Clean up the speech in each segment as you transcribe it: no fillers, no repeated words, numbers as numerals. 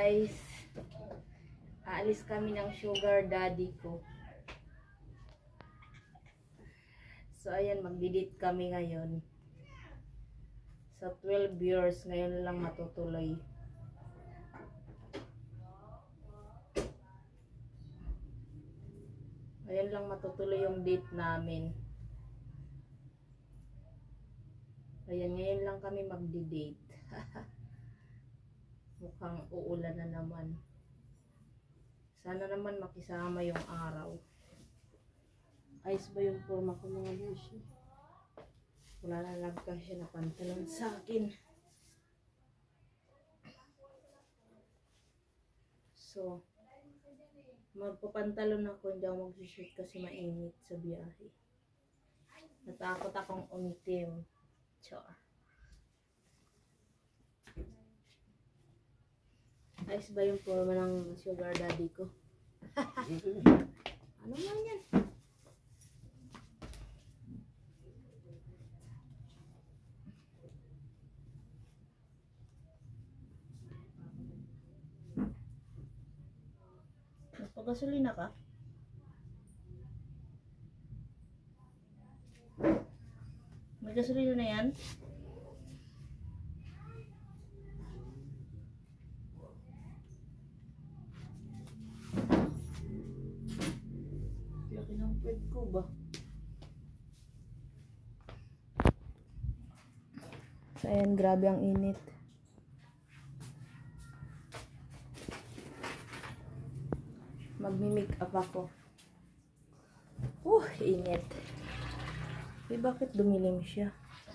guys, aalis kami ng sugar daddy ko. So ayan, magdi-date kami ngayon. Sa 12 years, ngayon lang matutuloy. Ngayon lang matutuloy yung date namin. Ayan, ngayon lang kami magdi-date. Mukhang uulan na naman. Sana naman makisama yung araw. Ayos ba yung forma ko mga beshi? Wala na lang kasi na pantalon sa akin. So, magpapantalon ako, hindi ako mag-shoot kasi mainit sa biyahe. Natakot akong umitim. Char. Ayos ba yung forma ng sugar daddy ko? Ano nga yan? Nagpagasolina ka? May gasolina na yan? Laki ng pwed ko ba? So ayan, grabe ang init. Magmi-make up ako. Init. Eh, bakit dumilim siya?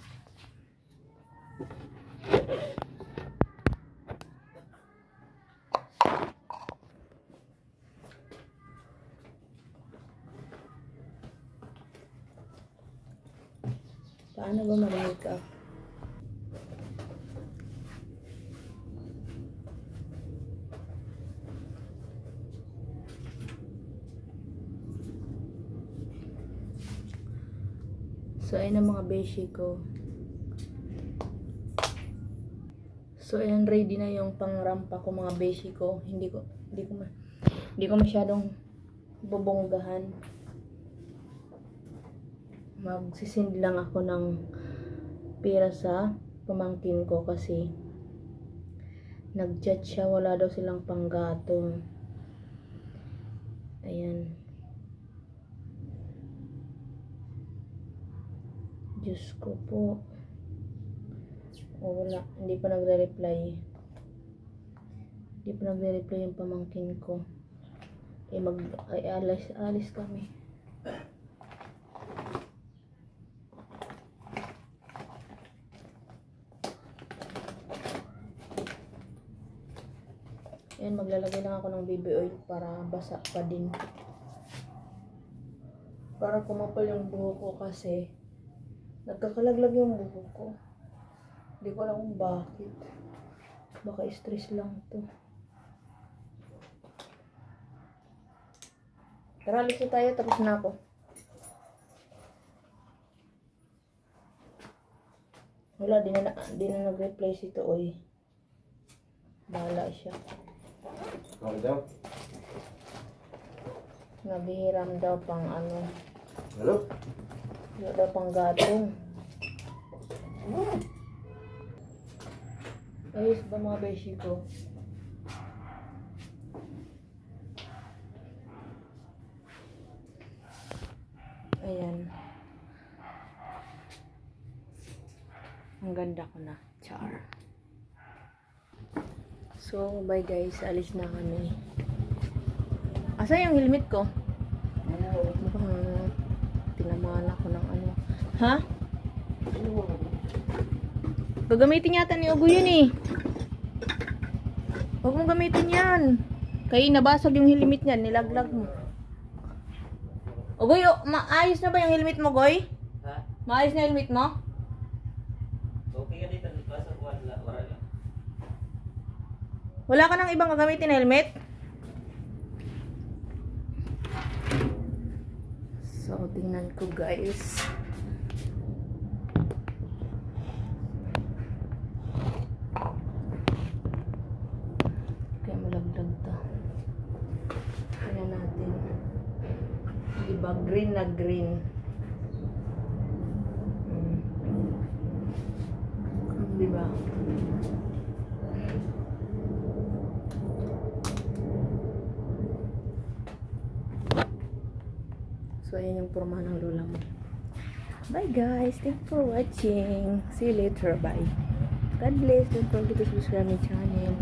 Paano ba mag-make up? So, ayan ang mga beshi ko. So, ayan, ready na yung pangrampa ko mga beshi ko. Hindi ko masyadong bubonggahan. Magsisend lang ako ng pera sa pamangkin ko kasi nag-chat siya, wala daw silang panggatong. Ayan. Diyos ko po. Wala. Hindi pa nagre-reply. Hindi pa nagre-reply yung pamangkin ko. Alis kami. Ayan, maglalagay lang ako ng baby oil para basa pa din. Para kumapal yung buhok ko kasi nagkakalaglag yung buhok ko. Hindi ko alam kung bakit. Baka stress lang to. Tara, alis na tayo. Tapos na ako. Wala, di na nag-reply si Tooy. Bahala siya. Ano daw? Nabihiram daw pang ano. Hello? Wala daw pang gatong. Ayos ba mga beshi ko? Ayan. Ang ganda ko na. Char. So, bye guys. Alis na kami. Asa yung helmet ko? Mukhang tinamaan ako ng ano. Ha? Gagamitin yata ni Ugo yun eh. Huwag mong gamitin yan. Kaya nabasag yung helmet niyan. Nilaglag mo. Ugoy, maayos na ba yung helmet mo, Goy? Ha? Maayos na helmet mo? Okay ka dito. Wala lang. Wala ka nang ibang gagamitin na helmet? So, tingnan ko guys. Diba? Green na green. Diba? So, ayan yung forma ng lola mo. Bye guys. Thank you for watching. See you later. Bye. God bless. Don't forget to subscribe my channel.